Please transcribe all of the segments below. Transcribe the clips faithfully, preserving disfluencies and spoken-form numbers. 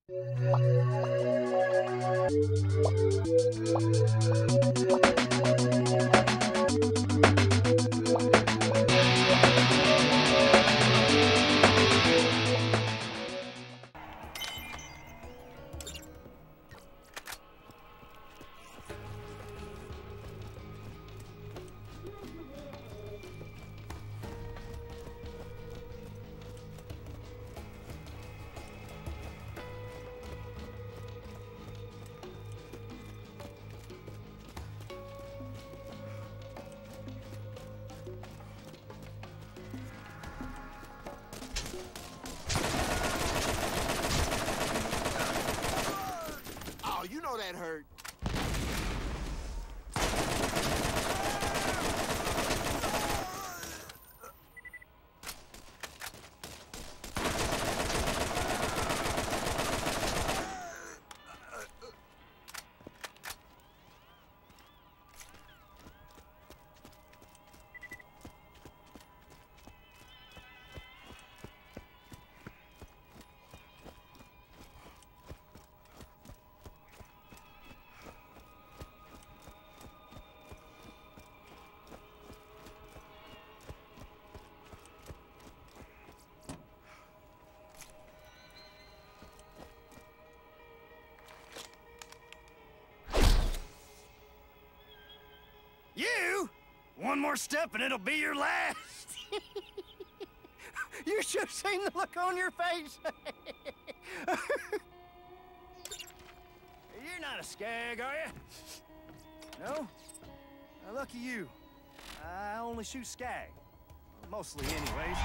You know that hurt. You? One more step and it'll be your last. You should have seen the look on your face. You're not a skag, are you? No? Now, lucky you. I only shoot skag. Mostly, anyways.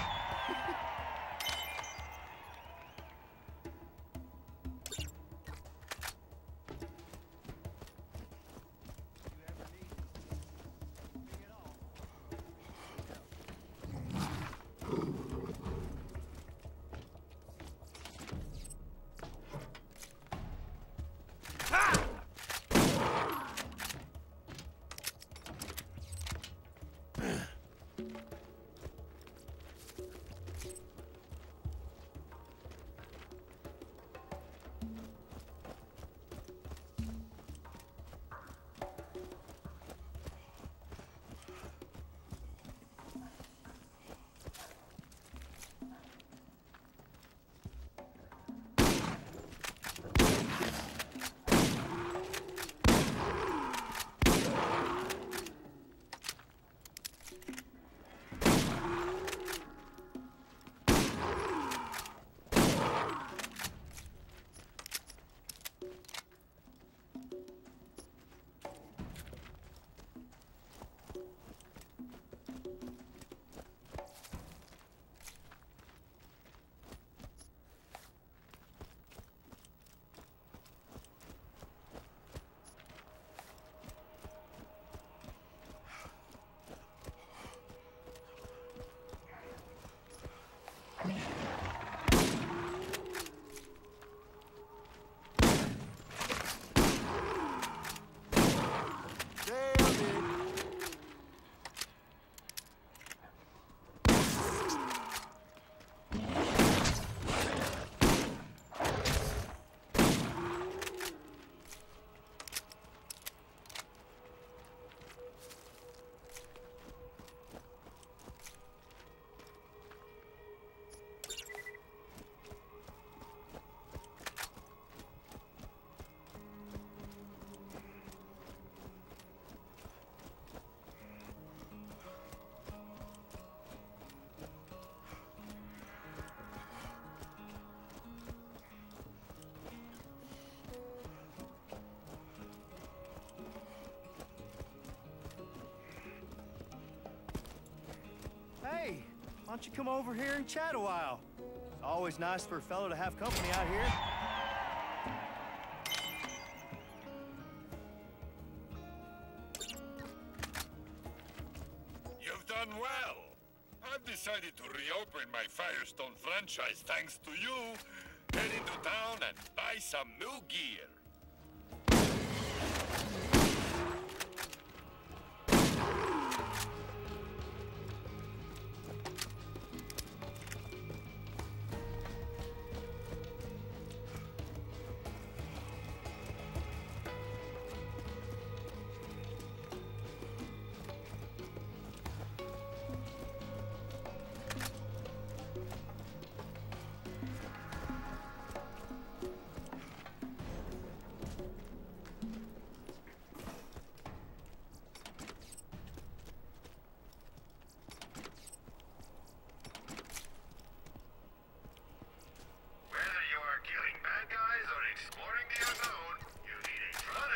Hey, why don't you come over here and chat a while? It's always nice for a fellow to have company out here. You've done well. I've decided to reopen my Firestone franchise thanks to you. Head into town and buy some new gear.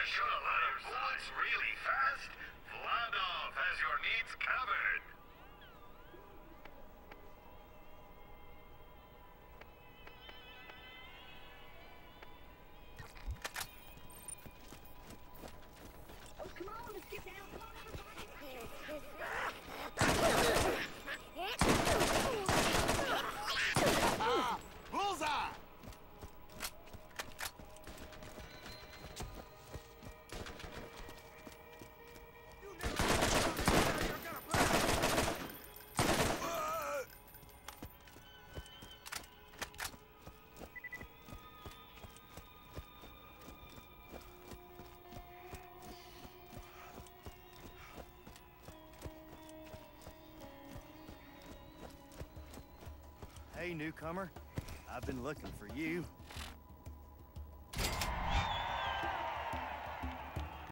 to shoot a lot of bullets really fast? Vladov has your needs covered. Oh, come on, let's get down. Come on, Ah! Bullseye! Hey, newcomer. I've been looking for you.